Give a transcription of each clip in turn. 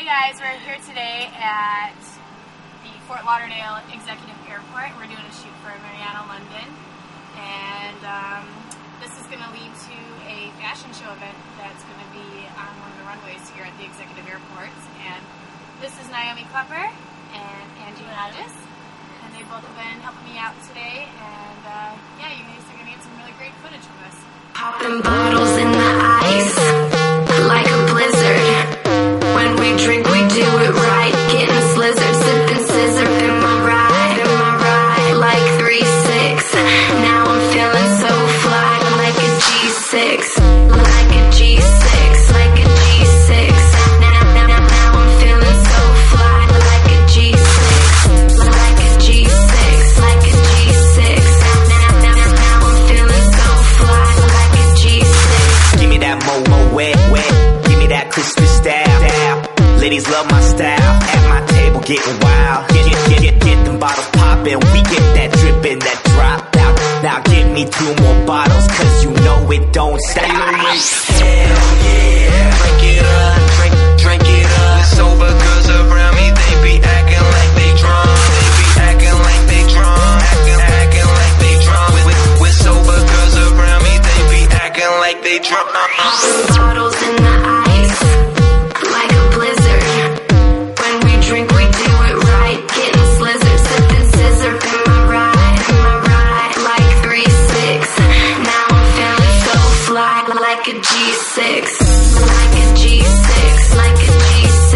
Hey guys, we're here today at the Fort Lauderdale Executive Airport. We're doing a shoot for Mariana London, and this is going to lead to a fashion show event that's going to be on one of the runways here at the Executive Airport. And this is Naomi Klepper and Angie Hodges, and they both have been helping me out today. And yeah, you guys are going to get some really great footage from us. Popping bottles in the ice like a blizzard. When we drink, we do it right. Getting slizzard, sipping scissor. Am I right? Like 3-6. Now I'm feeling so fly, like a G6. Like a G6. Like a G6. Now I'm feeling so fly, like a G6. Like a G6. Like a G6. Now I'm feeling so fly, like a G6. Give me that mo wet. Give me that Christmas style. Ladies love my style. At my table getting wild. Get them bottles poppin'. We get that drippin', that drop out. Now give me 2 more bottles, cause you know it don't stop. Hell yeah. Drink it up, drink it up. Sober girls around me, they be acting like they drunk. They be acting like they drunk. Acting like they drunk. With sober girls around me, they be acting like they drunk. Bottles in the ice like a blizzard. When we drink, we do it right. Getting slizzard, sipping scissor. Am I right? Like 3-6. Now I'm feeling so fly, like a G6. Like a G6. Like a G6.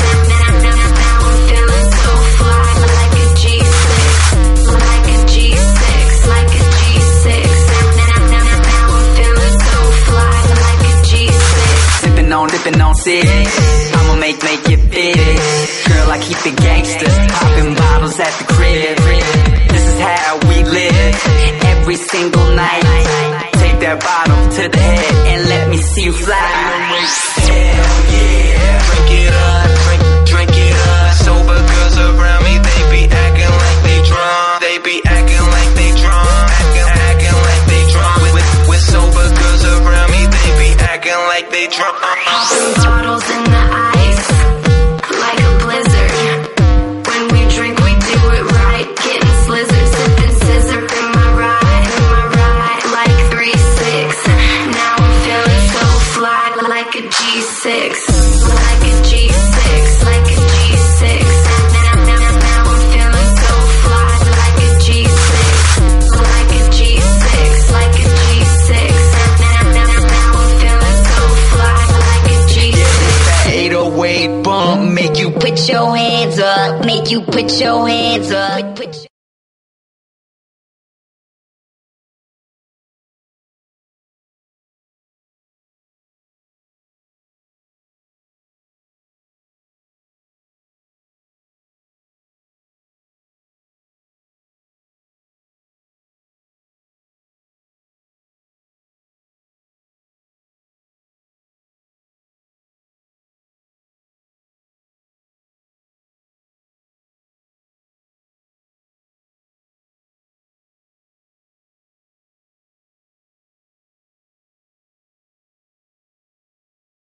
Now I'm feeling so fly, like a G6. Like a G6. Like a G6. Now I'm feeling so fly, like a G6. Dipping on 6. I'ma make it big. Girl, I keep it gangster. Popping bottles at the crib. This is how we live. Every single night. Take that bottle to the head and let me see you fly. Hell yeah. Drink it up, drink it up. Sober girls around me, they be acting like they drunk. They be acting like they drunk. Acting like they drunk. With sober girls around me, they be acting like they drunk. Bottles in the ice like a blizzard. When we drink, we do it right. Getting slizzard, sipping scissor. Am I right? Like 3-6. Now I'm feeling so fly, like a G6. Like a G6. Like a G6. Now I'm feeling so fly, like a G6. Like a G6. Like a G6. Now I'm feeling so fly, like a G6. 808 bump, make you Put your hands up, make you put your hands up.